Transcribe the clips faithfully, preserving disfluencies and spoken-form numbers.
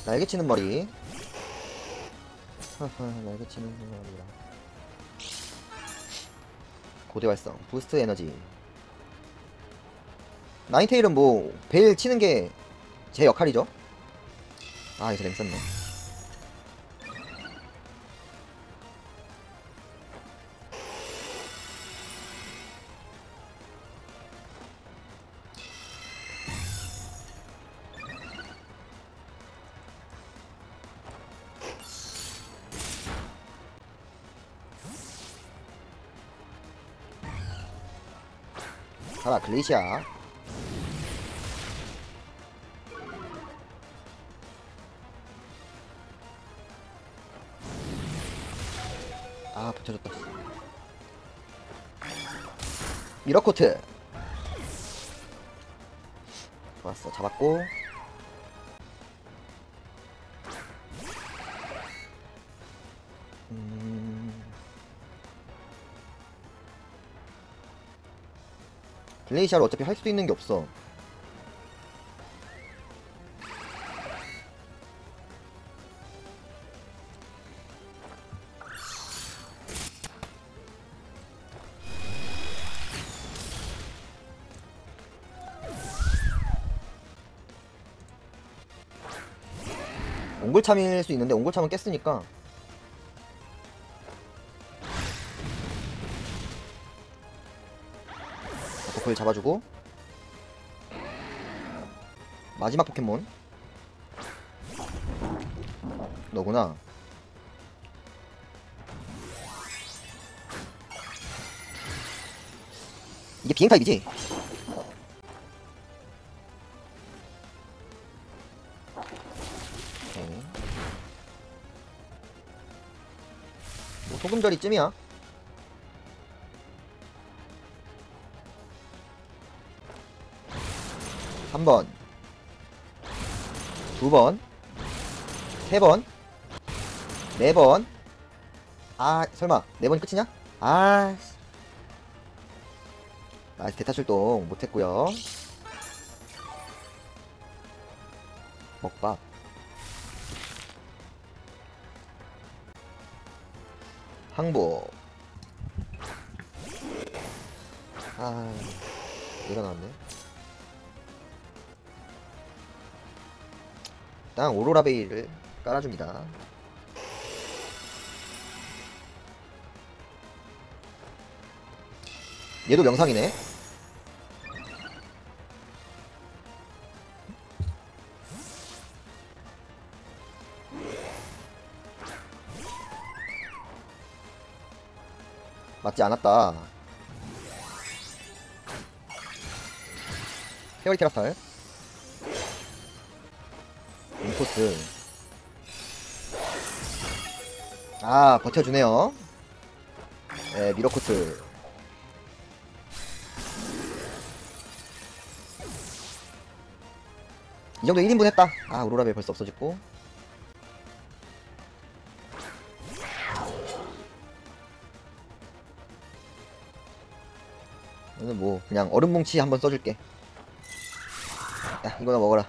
날개치는 머리. 날개치는 머리라. 고대 활성, 부스트 에너지. 나인테일은 뭐 베일 치는 게 제 역할이죠. 아, 여기서 램 썼네. 가라, 글레이시아. 아, 붙여줬다. 미러코트. 좋았어, 잡았고. 음... 글레이시아를 어차피 할 수도 있는 게 없어. 옹골참일 수 있는데 옹골참은 깼으니까. 버클 잡아주고. 마지막 포켓몬 너구나. 이게 비행 타입이지? 뭐 소금절이쯤이야. 한 번, 두 번, 세 번, 네 번. 아, 설마 네 번이 끝이냐? 아, 나이스. 대타 출동 못했고요. 먹밥. 항복. 아, 일어났네. 일단 오로라 베일을 깔아줍니다. 얘도 명상이네. 맞지 않았다. 페어리 테라탈. 인코스. 아, 버텨주네요. 네, 미러코트. 이 정도 일 인분 했다. 아, 오로라벨 벌써 없어졌고. 오늘 뭐 그냥 얼음뭉치 한번 써줄게. 야, 이거나 먹어라.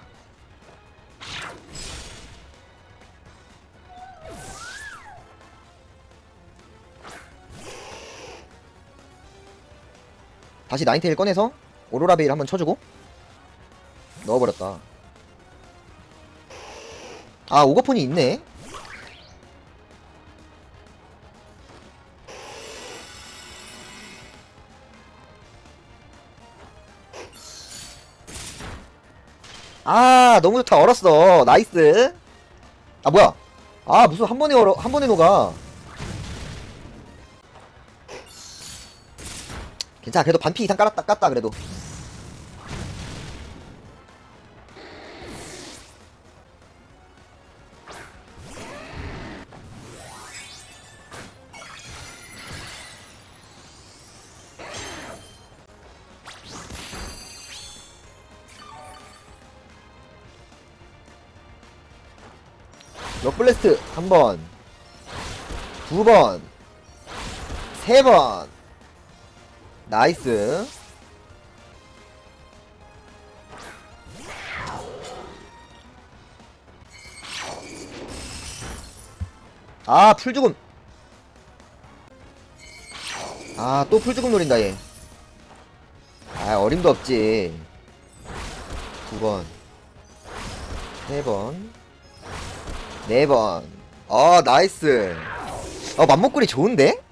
다시 나인테일 꺼내서 오로라 베일 한번 쳐주고 넣어버렸다. 아, 오거폰이 있네. 아, 너무 좋다. 얼었어. 나이스. 아, 뭐야. 아, 무슨 한 번에 얼어, 한 번에 녹아. 괜찮아. 그래도 반피 이상 깔았다, 깠다, 그래도. 럭블레스트 한 번, 두 번, 세 번. 나이스. 아, 풀죽음. 아, 또 풀죽음 노린다, 얘. 아, 어림도 없지. 두 번, 세 번, 네 번. 아, 나이스. 어, 맘먹구리 좋은데?